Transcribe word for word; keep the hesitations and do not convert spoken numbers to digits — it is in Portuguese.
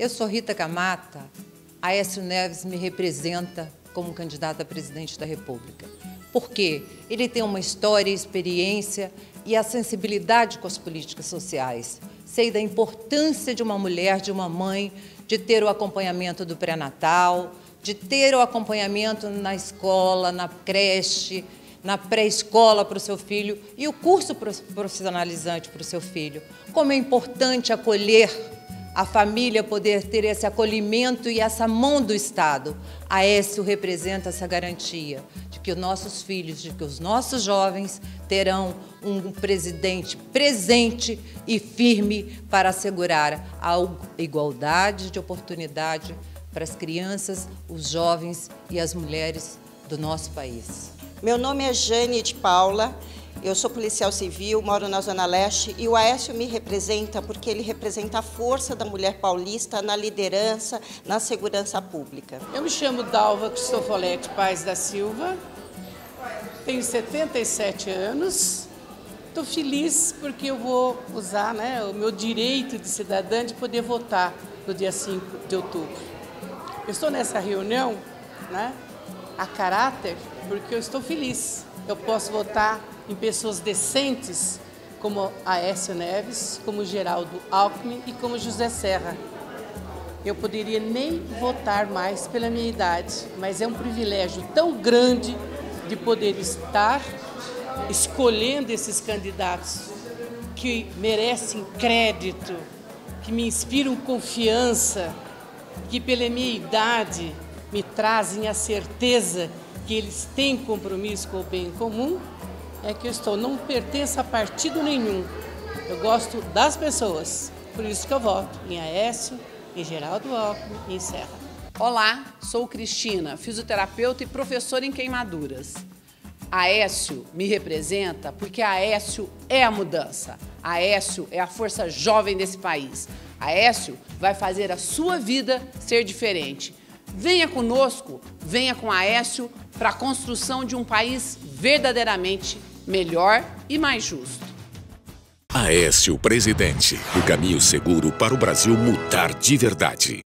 Eu sou Rita Camata, Aécio Neves me representa como candidato a presidente da República. Por quê? Ele tem uma história, experiência e a sensibilidade com as políticas sociais. Sei da importância de uma mulher, de uma mãe, de ter o acompanhamento do pré-natal, de ter o acompanhamento na escola, na creche, na pré-escola para o seu filho e o curso profissionalizante para o seu filho. Como é importante acolher a família, poder ter esse acolhimento e essa mão do Estado. Aécio representa essa garantia de que os nossos filhos, de que os nossos jovens terão um presidente presente e firme para assegurar a igualdade de oportunidade para as crianças, os jovens e as mulheres do nosso país. Meu nome é Jane de Paula, eu sou policial civil, moro na Zona Leste e o Aécio me representa porque ele representa a força da mulher paulista na liderança, na segurança pública. Eu me chamo Dalva Cristofoletti Paz da Silva, tenho setenta e sete anos, estou feliz porque eu vou usar, né, o meu direito de cidadã de poder votar no dia cinco de outubro. Eu estou nessa reunião, né, a caráter, porque eu estou feliz. Eu posso votar em pessoas decentes, como Aécio Neves, como Geraldo Alckmin e como José Serra. Eu poderia nem votar mais pela minha idade, mas é um privilégio tão grande de poder estar escolhendo esses candidatos que merecem crédito, que me inspiram confiança, que pela minha idade me trazem a certeza que eles têm compromisso com o bem comum. É que eu estou, não pertenço a partido nenhum. Eu gosto das pessoas, por isso que eu voto em Aécio, em Geraldo Alckmin e em Serra. Olá, sou Cristina, fisioterapeuta e professora em queimaduras. Aécio me representa porque Aécio é a mudança. Aécio é a força jovem desse país. Aécio vai fazer a sua vida ser diferente. Venha conosco, venha com Aécio para a construção de um país verdadeiramente melhor e mais justo. Aécio Presidente, o caminho seguro para o Brasil mudar de verdade.